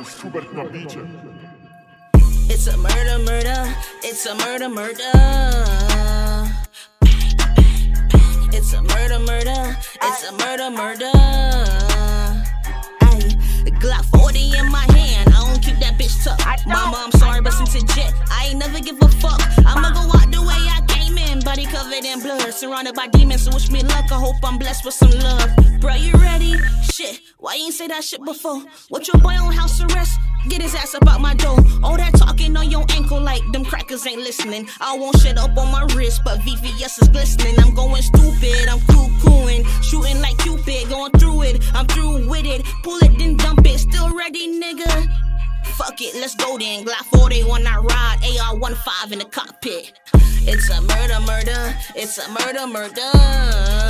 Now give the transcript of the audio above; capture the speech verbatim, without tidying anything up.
jest Hubert na bicie. It's a murder, murder. It's a murder, murder. It's a murder, murder. It's a murder, murder. Ay, Glock forty in my hand. I don't keep that bitch tucked. Mama, I'm sorry, but since it jet, I ain't never give a fuck. I'ma go out the way I came in, body covered in blood, surrounded by demons. So wish me luck. I hope I'm blessed with some love. Bruh, you ready? Shit, why you ain't say that shit before? What your boy on house arrest? Get his ass up out my door. All that talking on your ankle like them crackers ain't listening. I won't shit up on my wrist, but V V S is glistening. I'm going stupid, I'm cuckooing, shooting like Cupid, going through it. I'm through with it, pull it then dump it. Still ready, nigga? Fuck it, let's go then. Glock forty when I ride, A R fifteen in the cockpit. It's a murder, murder. It's a murder, murder.